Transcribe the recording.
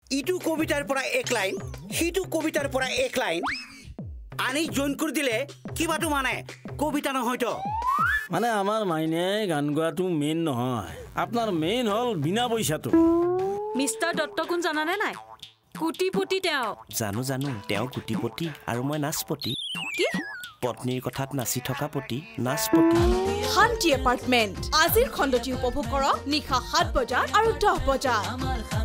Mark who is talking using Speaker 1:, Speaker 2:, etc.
Speaker 1: ইটো কবিতাৰ পৰা এক লাইন হিটো কবিতাৰ পৰা এক লাইন আনি জয়েন কৰি দিলে কিবাটো মানে কবিতা নহয়তো
Speaker 2: মানে আমাৰ মাইনে গান গোৱাটো মেইন নহয় আপোনাৰ মেইন হল বিনা পইচাটো
Speaker 3: মিস্টাৰ দত্ত কোন জানানে নাই কোটিপতি তেওঁ
Speaker 4: জানো তেওঁ কোটিপতি আৰু মই নাচপতি
Speaker 3: কি
Speaker 4: পত্নীৰ কথাত নাচি থকা পতি নাচপতি
Speaker 5: শান্তি এপাৰ্টমেণ্ট আজিৰ খণ্ডটি উপভোগ কৰক নিশা 7 বজাত আৰু 10 বজাত